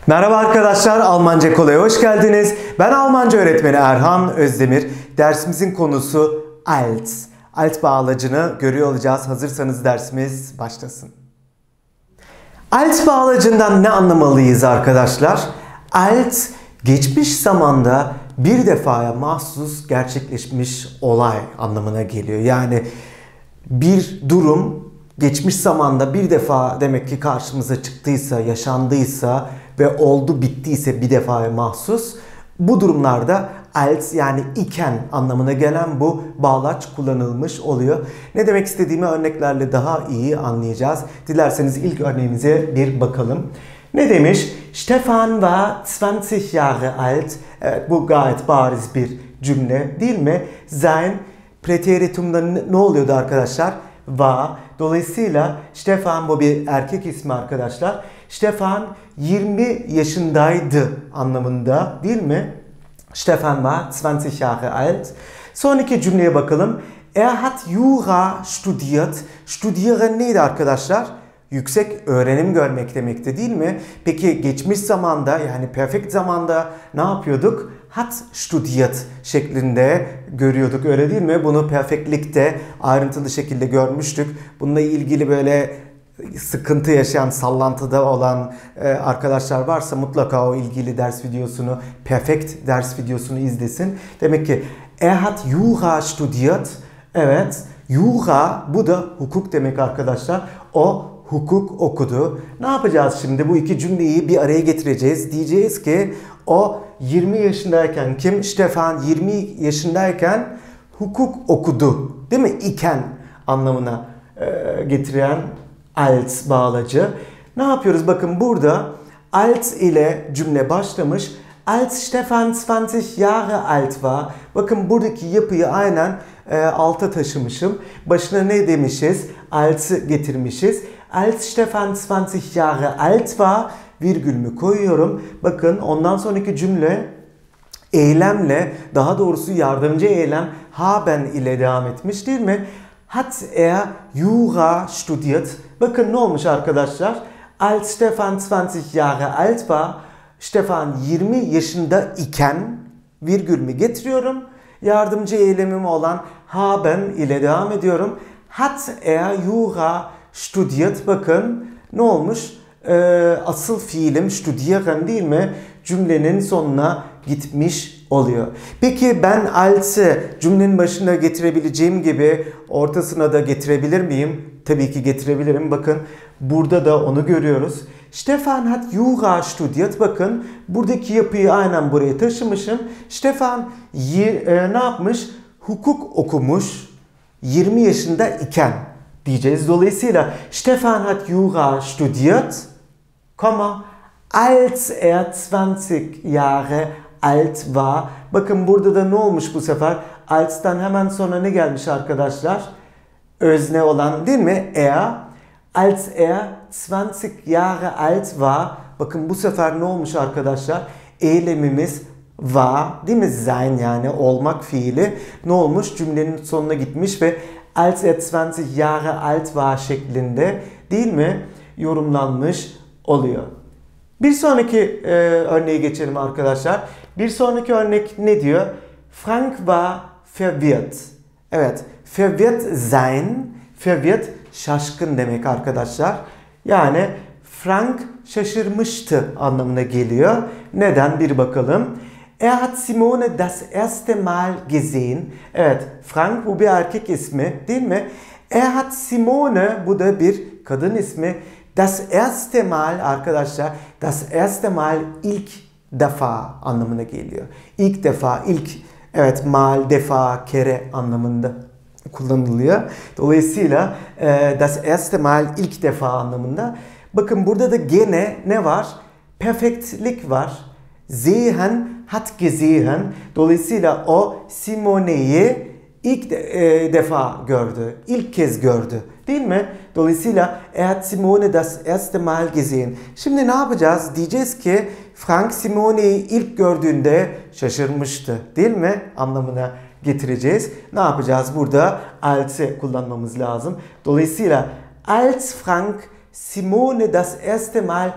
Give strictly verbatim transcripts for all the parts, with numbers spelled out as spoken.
Merhaba arkadaşlar, Almanca Kolay'a hoş geldiniz. Ben Almanca öğretmeni Erhan Özdemir. Dersimizin konusu als. Als bağlacını görüyor olacağız. Hazırsanız dersimiz başlasın. Als bağlacından ne anlamalıyız arkadaşlar? Als, geçmiş zamanda bir defaya mahsus gerçekleşmiş olay anlamına geliyor. Yani bir durum geçmiş zamanda bir defa demek ki karşımıza çıktıysa, yaşandıysa ve oldu bittiyse bir defaya mahsus. Bu durumlarda als yani iken anlamına gelen bu bağlaç kullanılmış oluyor. Ne demek istediğimi örneklerle daha iyi anlayacağız. Dilerseniz ilk örneğimize bir bakalım. Ne demiş? Stefan war zwanzig Jahre alt. Evet, bu gayet bariz bir cümle değil mi? Sein preteritumda ne oluyordu arkadaşlar? War. Dolayısıyla Stefan bu bir erkek ismi arkadaşlar. Stefan yirmi yaşındaydı anlamında değil mi? Stefan war zwanzig Jahre alt. Sonraki cümleye bakalım. Er hat Jura studiert. Studieren neydi arkadaşlar? Yüksek öğrenim görmek demekti değil mi? Peki geçmiş zamanda yani perfect zamanda ne yapıyorduk? Hat studiert şeklinde görüyorduk, öyle değil mi? Bunu perfectlikte ayrıntılı şekilde görmüştük. Bununla ilgili böyle sıkıntı yaşayan, sallantıda olan arkadaşlar varsa mutlaka o ilgili ders videosunu, perfect ders videosunu izlesin. Demek ki er hat Jura studiert. Evet, Jura bu da hukuk demek arkadaşlar. O hukuk okudu. Ne yapacağız şimdi? Bu iki cümleyi bir araya getireceğiz. Diyeceğiz ki o yirmi yaşındayken kim? Stefan yirmi yaşındayken hukuk okudu. Değil mi? İken anlamına e, getiren als bağlacı. Ne yapıyoruz? Bakın burada als ile cümle başlamış. Als Stefan zwanzig Jahre alt war. Bakın buradaki yapıyı aynen e, alta taşımışım. Başına ne demişiz? Als'ı getirmişiz. Als Stefan zwanzig Jahre alt war, virgülümü koyuyorum. Bakın ondan sonraki cümle eylemle, daha doğrusu yardımcı eylem haben ile devam etmiş değil mi? Hat er Jura studiert. Bakın ne olmuş arkadaşlar? Als Stefan zwanzig Jahre alt war, Stefan yirmi yaşında iken virgülümü getiriyorum. Yardımcı eylemim olan haben ile devam ediyorum. Hat er Jura studiert. Bakın ne olmuş? Ee, asıl fiilim studieren değil mi? Cümlenin sonuna gitmiş oluyor. Peki ben als'ı cümlenin başına getirebileceğim gibi ortasına da getirebilir miyim? Tabii ki getirebilirim. Bakın burada da onu görüyoruz. Stefan hat Jura studiert. Bakın buradaki yapıyı aynen buraya taşımışım. Stefan e, ne yapmış? Hukuk okumuş yirmi yaşında iken diyeceğiz. Dolayısıyla Stefan hat Jura studiert, als er zwanzig Jahre alt war. Bakın burada da ne olmuş bu sefer? Als'tan hemen sonra ne gelmiş arkadaşlar? Özne olan değil mi? Er. Als er zwanzig Jahre alt war. Bakın bu sefer ne olmuş arkadaşlar? Eylemimiz war değil mi? Sein yani olmak fiili. Ne olmuş? Cümlenin sonuna gitmiş ve als er zwanzig Jahre alt war şeklinde değil mi? Yorumlanmış oluyor. Bir sonraki e, örneğe geçelim arkadaşlar. Bir sonraki örnek ne diyor? Frank war verwirrt. Evet, verwirrt sein, verwirrt şaşkın demek arkadaşlar. Yani Frank şaşırmıştı anlamına geliyor. Neden? Bir bakalım. Er hat Simone das erste Mal gesehen. Evet, Frank bu bir erkek ismi değil mi? Er hat Simone, bu da bir kadın ismi. Das erste Mal arkadaşlar, das erste Mal ilk defa anlamına geliyor. İlk defa, ilk, evet, mal, defa, kere anlamında kullanılıyor. Dolayısıyla e, das erste Mal ilk defa anlamında. Bakın burada da gene ne var? Perfektlik var. Sehen hat gesehen. Dolayısıyla o Simone'yi ilk de, e, defa gördü. İlk kez gördü. Değil mi? Dolayısıyla er hat Simone das erste Mal gesehen. Şimdi ne yapacağız? Diyeceğiz ki Frank Simone'yi ilk gördüğünde şaşırmıştı. Değil mi? Anlamına getireceğiz. Ne yapacağız? Burada als'ı kullanmamız lazım. Dolayısıyla als Frank Simone das erste Mal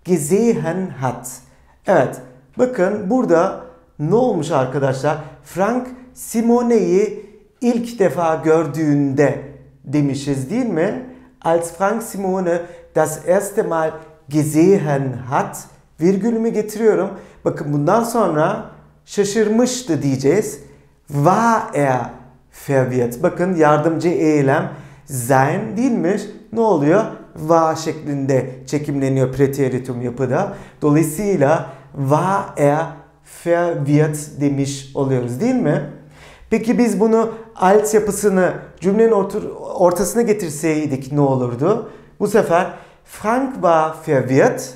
gesehen hat. Evet, bakın burada ne olmuş arkadaşlar? Frank Simone'yi ilk defa gördüğünde demişiz değil mi? Als Frank Simone das erste Mal gesehen hat, virgülümü getiriyorum. Bakın bundan sonra şaşırmıştı diyeceğiz. War er verwirrt. Bakın yardımcı eylem sein değilmiş. Ne oluyor? War şeklinde çekimleniyor preteritum yapıda. Dolayısıyla war er verwirrt demiş oluyoruz değil mi? Peki biz bunu als yapısını cümlenin ortasına getirseydik ne olurdu? Bu sefer Frank war verwirrt,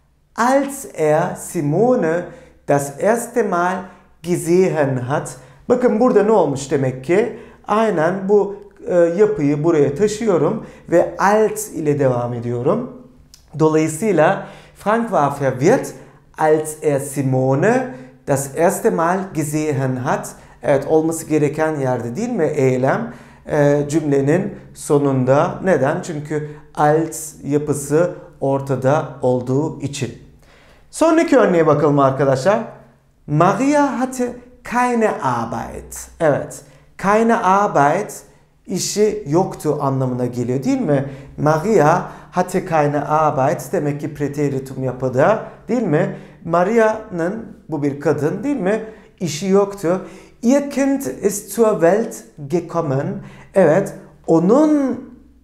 als er Simone das erste Mal gesehen hat. Bakın burada ne olmuş demek ki? Aynen bu e, yapıyı buraya taşıyorum ve als ile devam ediyorum. Dolayısıyla Frank war verwirrt, als er Simone das erste Mal gesehen hat. Evet, olması gereken yerde değil mi eylem e, cümlenin sonunda. Neden? Çünkü als yapısı ortada olduğu için. Sonraki örneğe bakalım arkadaşlar. Maria hatte keine Arbeit. Evet, keine Arbeit işi yoktu anlamına geliyor değil mi? Maria hatte keine Arbeit demek ki preteritum yapıda değil mi? Maria'nın, bu bir kadın değil mi? İşi yoktu. Ihr Kind ist zur Welt gekommen. Evet, onun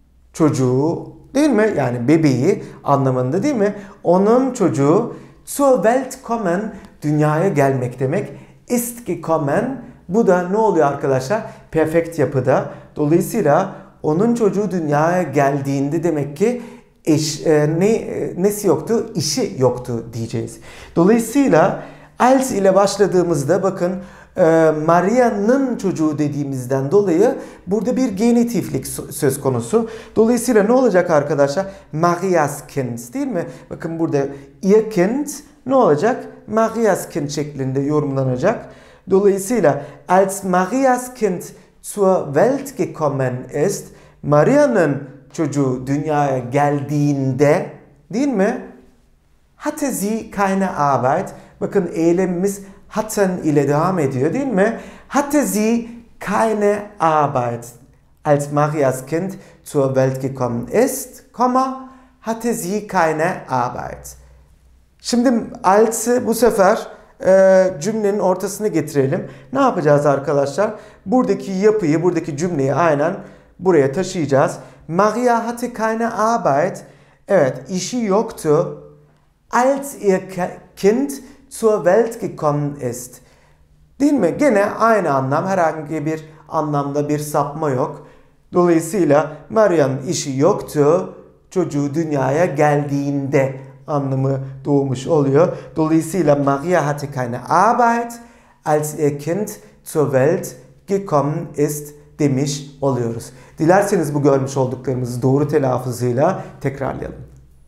çocuğu değil mi? Yani bebeği anlamında değil mi? Onun çocuğu zur Welt kommen, dünyaya gelmek demek. Ist gekommen, bu da ne oluyor arkadaşlar? Perfekt yapıda. Dolayısıyla onun çocuğu dünyaya geldiğinde demek ki eş, e, ne, e, nesi yoktu? İşi yoktu diyeceğiz. Dolayısıyla als ile başladığımızda bakın e, Maria'nın çocuğu dediğimizden dolayı burada bir genitiflik söz konusu. Dolayısıyla ne olacak arkadaşlar? Marias Kind değil mi? Bakın burada ihr Kind ne olacak? Marias Kind şeklinde yorumlanacak. Dolayısıyla als Marias Kind zur Welt gekommen ist, Maria'nın çocuğu dünyaya geldiğinde değil mi? Hatte sie keine Arbeit. Bakın eylemimiz hatten ile devam ediyor değil mi? Hatte sie keine Arbeit. Als Marias Kind zur Welt gekommen ist, hatte sie keine Arbeit. Şimdi als'ı bu sefer e, cümlenin ortasına getirelim. Ne yapacağız arkadaşlar? Buradaki yapıyı, buradaki cümleyi aynen buraya taşıyacağız. Maria hatte keine Arbeit. Evet, işi yoktu. Als ihr Kind zur Welt gekommen ist. Değil mi? Gene aynı anlam. Herhangi bir anlamda bir sapma yok. Dolayısıyla Maria'nın işi yoktu. Çocuğu dünyaya geldiğinde anlamı doğmuş oluyor. Dolayısıyla Maria hatte keine Arbeit, als ihr Kind zur Welt gekommen ist demiş oluyoruz. Dilerseniz bu görmüş olduklarımızı doğru telaffuzuyla tekrarlayalım.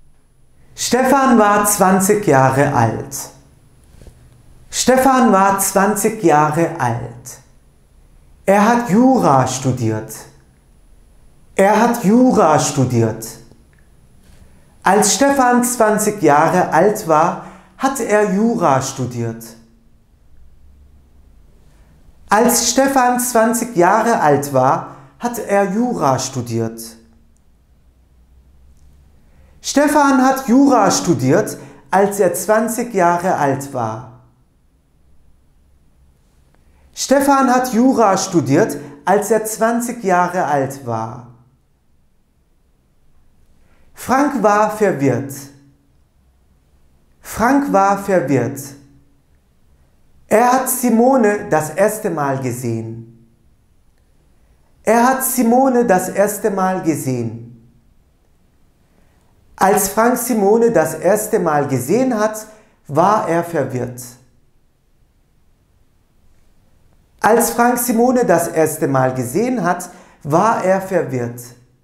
Stefan war zwanzig Jahre alt. Stefan war zwanzig Jahre alt. Er hat Jura studiert. Er hat Jura studiert. Als Stefan zwanzig Jahre alt war, hat er Jura studiert. Als Stefan zwanzig Jahre alt war, hat er Jura studiert. Stefan hat Jura studiert, als er zwanzig Jahre alt war. Stefan hat Jura studiert, als er zwanzig Jahre alt war. Frank war verwirrt. Frank war verwirrt. Er hat Simone das erste Mal gesehen. Er hat Simone das erste Mal gesehen. Als Frank Simone das erste Mal gesehen hat, war er verwirrt. Als Frank Simone das erste Mal gesehen hat, war er verwirrt.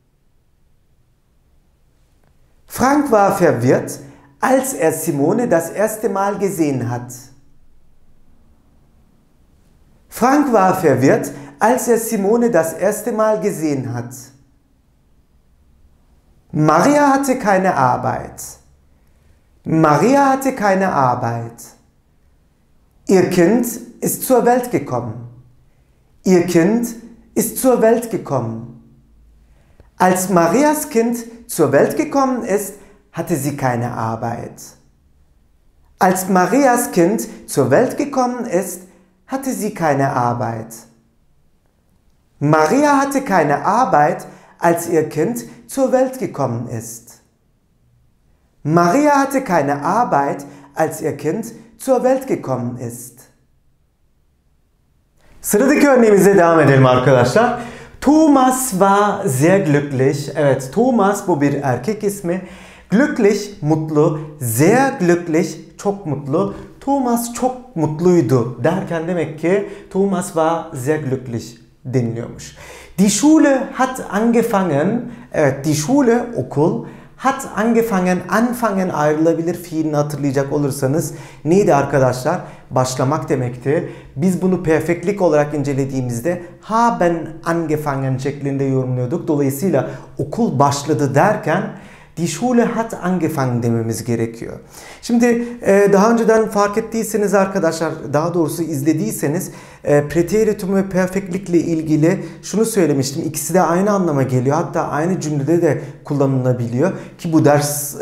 Frank war verwirrt, als er Simone das erste Mal gesehen hat. Frank war verwirrt, als er Simone das erste Mal gesehen hat. Maria hatte keine Arbeit. Maria hatte keine Arbeit. Ihr Kind ist zur Welt gekommen. Ihr Kind ist zur Welt gekommen. Als Marias Kind zur Welt gekommen ist, hatte sie keine Arbeit. Als Marias Kind zur Welt gekommen ist, hatte sie keine Arbeit. Maria hatte keine Arbeit, als ihr Kind zur Welt gekommen ist. Maria hatte keine Arbeit, als ihr Kind zur Welt gekommen ist. Sıradaki örneğimize devam edelim arkadaşlar. Thomas war sehr glücklich. Evet, Thomas bu bir erkek ismi. Glücklich, mutlu. Sehr glücklich, çok mutlu. Thomas çok mutluydu derken demek ki Thomas war sehr glücklich deniliyormuş. Die Schule hat angefangen. Evet, die Schule okul. Hat angefangen, anfangen ayrılabilir fiilini hatırlayacak olursanız neydi arkadaşlar? Başlamak demekti. Biz bunu perfektlik olarak incelediğimizde haben angefangen şeklinde yorumluyorduk. Dolayısıyla okul başladı derken Die Schule hat angefangen dememiz gerekiyor. Şimdi daha önceden fark ettiyseniz arkadaşlar, daha doğrusu izlediyseniz preteritum ve perfektlikle ilgili şunu söylemiştim. İkisi de aynı anlama geliyor. Hatta aynı cümlede de kullanılabiliyor. Ki bu ders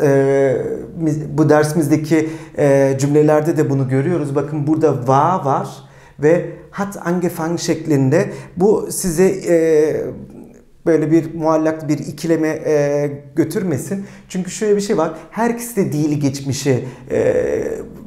bu dersimizdeki cümlelerde de bunu görüyoruz. Bakın burada war var ve hat angefangen şeklinde. Bu size böyle bir muallak bir ikileme e, götürmesin. Çünkü şöyle bir şey var. Her ikisi de dili geçmişi e,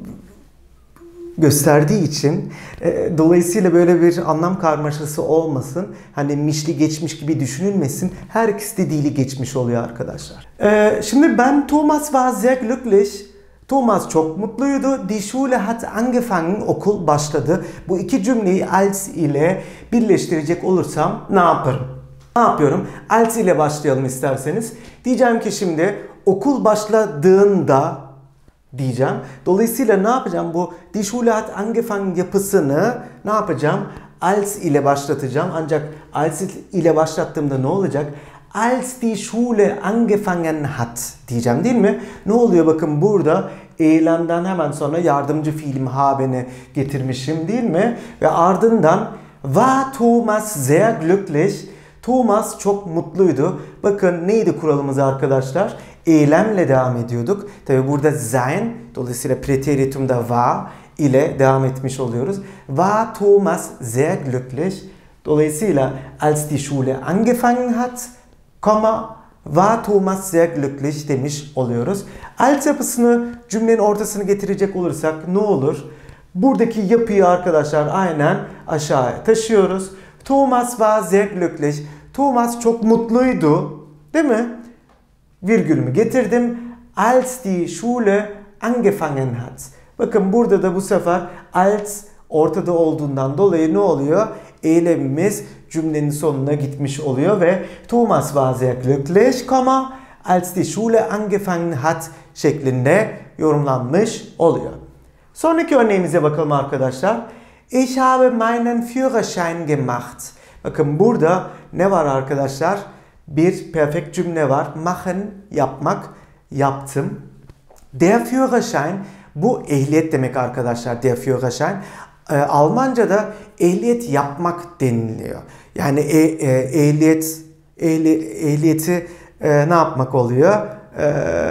gösterdiği için e, dolayısıyla böyle bir anlam karmaşası olmasın. Hani mişli geçmiş gibi düşünülmesin. Her ikisi de dili geçmiş oluyor arkadaşlar. E, şimdi ben Thomas war sehr glücklich. Thomas çok mutluydu. Die Schule hat angefangen. Okul başladı. Bu iki cümleyi als ile birleştirecek olursam ne yaparım? Ne yapıyorum? Als ile başlayalım isterseniz. Diyeceğim ki şimdi okul başladığında diyeceğim. Dolayısıyla ne yapacağım? Bu Die Schule hat angefangen yapısını ne yapacağım? Als ile başlatacağım. Ancak als ile başlattığımda ne olacak? Als die Schule angefangen hat diyeceğim değil mi? Ne oluyor bakın burada? Eylemden hemen sonra yardımcı fiilim habe'ni getirmişim değil mi? Ve ardından war Thomas sehr glücklich. Thomas çok mutluydu. Bakın neydi kuralımız arkadaşlar? Eylemle devam ediyorduk. Tabi burada sein, dolayısıyla preteritumda war ile devam etmiş oluyoruz. War Thomas sehr glücklich. Dolayısıyla als die Schule angefangen hat, Komma, war Thomas sehr glücklich demiş oluyoruz. Als yapısını cümlenin ortasını getirecek olursak ne olur? Buradaki yapıyı arkadaşlar aynen aşağıya taşıyoruz. Thomas war sehr glücklich. Thomas çok mutluydu. Değil mi? Virgülümü getirdim. Als die Schule angefangen hat. Bakın burada da bu sefer als ortada olduğundan dolayı ne oluyor? Eylemimiz cümlenin sonuna gitmiş oluyor ve Thomas war sehr glücklich, als die Schule angefangen hat şeklinde yorumlanmış oluyor. Sonraki örneğimize bakalım arkadaşlar. Ich habe meinen Führerschein gemacht. Bakın burada ne var arkadaşlar? Bir perfect cümle var. Machen, yapmak, yaptım. Der Führerschein, bu ehliyet demek arkadaşlar. Der Führerschein. E, Almanca'da ehliyet yapmak deniliyor. Yani e, e, ehliyet ehli, ehliyeti e, ne yapmak oluyor? E,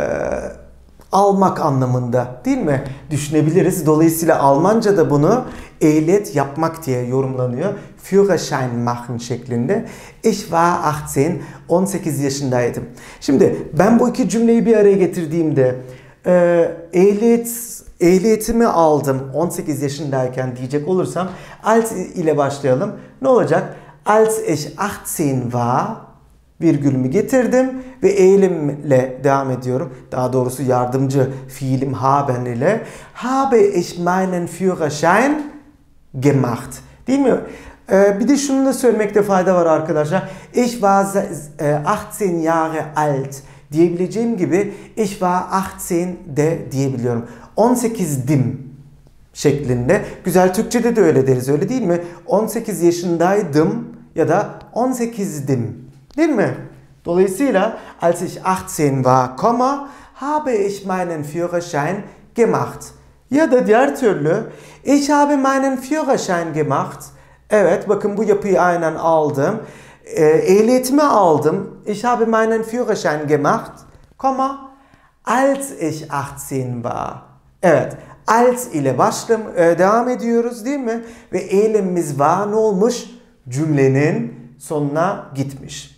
almak anlamında değil mi? Düşünebiliriz. Dolayısıyla Almanca'da bunu ehliyet yapmak diye yorumlanıyor. Führerschein machen şeklinde. Ich war achtzehn, on sekiz yaşındaydım. Şimdi ben bu iki cümleyi bir araya getirdiğimde e, ehliyet ehliyetimi aldım on sekiz yaşındayken diyecek olursam als ile başlayalım. Ne olacak? Als ich achtzehn war virgülümü getirdim ve eylemle devam ediyorum. Daha doğrusu yardımcı fiilim haben ile habe ich meinen Führerschein gemacht. Değil mi? Ee, bir de şunu da söylemekte fayda var arkadaşlar. Ich war achtzehn Jahre alt diyebileceğim gibi ich war achtzehn de diyebiliyorum. on sekizdim şeklinde. Güzel Türkçe'de de öyle deriz, öyle değil mi? on sekiz yaşındaydım ya da on sekizdim. Değil mi? Dolayısıyla als ich achtzehn war, habe ich meinen Führerschein gemacht. Ya da diğer türlü ich habe meinen Führerschein gemacht. Evet, bakın bu yapıyı aynen aldım. E, ehliyetimi aldım. Ich habe meinen Führerschein gemacht. Komma. Als ich achtzehn war. Evet. Als ile başlam e, devam ediyoruz değil mi? Ve eylemimiz var ne olmuş? Cümlenin sonuna gitmiş.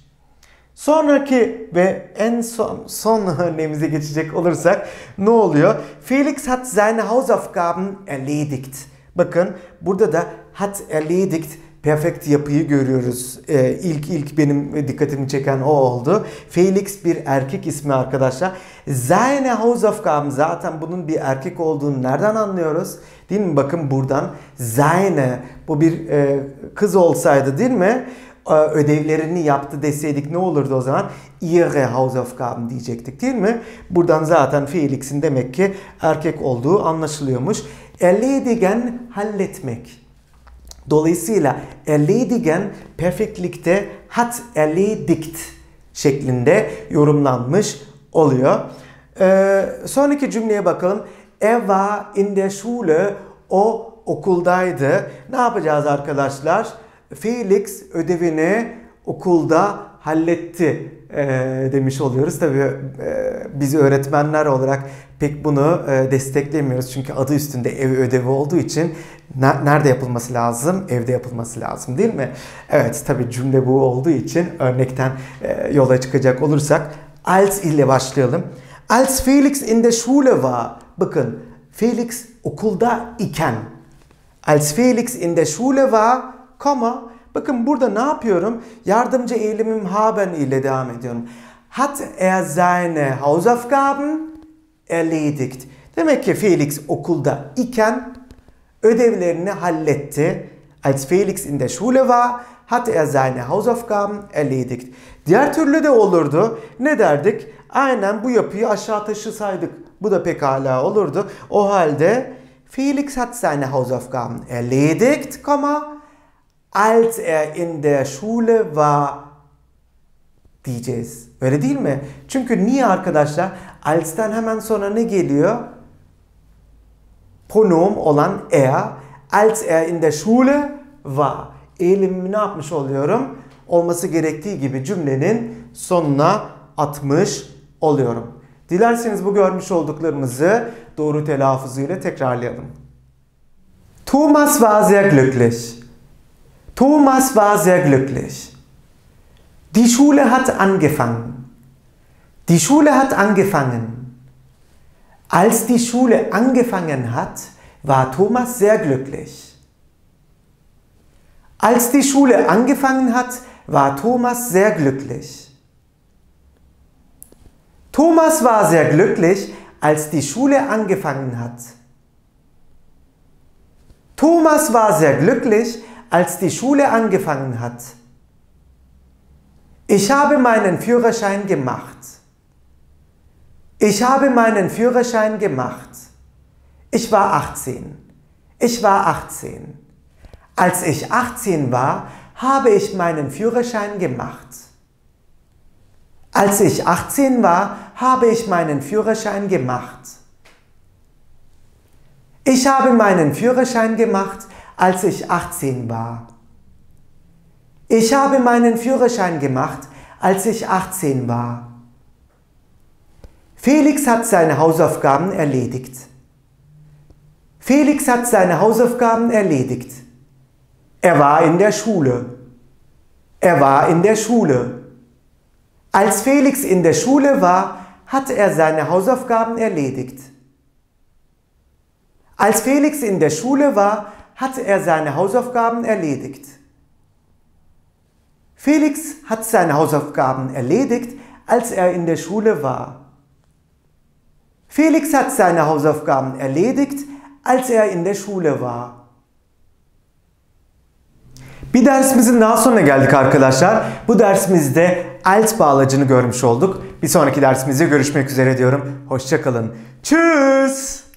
Sonraki ve en son, son örneğimize geçecek olursak ne oluyor? Felix hat seine Hausaufgaben erledigt. Bakın burada da hat erledigt perfekt yapıyı görüyoruz. Ee, ilk ilk benim dikkatimi çeken o oldu. Felix bir erkek ismi arkadaşlar. Seine Hausaufgaben, zaten bunun bir erkek olduğunu nereden anlıyoruz? Değil mi? Bakın buradan seine, bu bir e, kız olsaydı değil mi? Ödevlerini yaptı deseydik ne olurdu o zaman? Ihre Hausaufgaben diyecektik değil mi? Buradan zaten Felix'in demek ki erkek olduğu anlaşılıyormuş. Erledigen halletmek. Dolayısıyla erledigen perfektlikte hat erledigt şeklinde yorumlanmış oluyor. Ee, sonraki cümleye bakalım. Er war in der Schule. O okuldaydı. Ne yapacağız arkadaşlar? Felix ödevini okulda halletti e, demiş oluyoruz. Tabii e, biz öğretmenler olarak pek bunu e, desteklemiyoruz. Çünkü adı üstünde ev ödevi olduğu için ne, nerede yapılması lazım? Evde yapılması lazım değil mi? Evet, tabii cümle bu olduğu için örnekten e, yola çıkacak olursak als ile başlayalım. Als Felix in der Schule war. Bakın, Felix okulda iken. Als Felix in der Schule war, Komma. Bakın burada ne yapıyorum? Yardımcı eylemim haben ile devam ediyorum. Hat er seine Hausaufgaben erledigt. Demek ki Felix okulda iken ödevlerini halletti. Als Felix in der Schule war, hat er seine Hausaufgaben erledigt. Diğer türlü de olurdu. Ne derdik? Aynen bu yapıyı aşağı taşısaydık. Bu da pekala olurdu. O halde Felix hat seine Hausaufgaben erledigt, Komma. Als er in der Schule war diyeceğiz. Öyle değil mi? Çünkü niye arkadaşlar? Als'ten hemen sonra ne geliyor? Pronom olan er. Als er in der Schule war. Eylemimi ne yapmış oluyorum? Olması gerektiği gibi cümlenin sonuna atmış oluyorum. Dilerseniz bu görmüş olduklarımızı doğru telaffuzuyla tekrarlayalım. Thomas war sehr glücklich. Thomas war sehr glücklich. Die Schule hat angefangen. Die Schule hat angefangen. Als die Schule angefangen hat, war Thomas sehr glücklich. Als die Schule angefangen hat, war Thomas sehr glücklich. Thomas war sehr glücklich, als die Schule angefangen hat. Thomas war sehr glücklich, als die Schule angefangen hat. Ich habe meinen Führerschein gemacht. Ich habe meinen Führerschein gemacht. Ich war achtzehn. Ich war achtzehn. Als ich achtzehn war, habe ich meinen Führerschein gemacht. Als ich achtzehn war, habe ich meinen Führerschein gemacht. Ich habe meinen Führerschein gemacht, als ich achtzehn war. Ich habe meinen Führerschein gemacht, als ich achtzehn war. Felix hat seine Hausaufgaben erledigt. Felix hat seine Hausaufgaben erledigt. Er war in der Schule. Er war in der Schule. Als Felix in der Schule war, hat er seine Hausaufgaben erledigt. Als Felix in der Schule war, hat er seine Hausaufgaben erledigt. Felix hat seine Hausaufgaben erledigt, als er in der Schule war. Felix hat seine Hausaufgaben erledigt, als er in der Schule var. Bir dersimizin daha sonuna geldik arkadaşlar. Bu dersimizde als bağlacını görmüş olduk. Bir sonraki dersimizde görüşmek üzere diyorum. Hoşça kalın. Tschüss.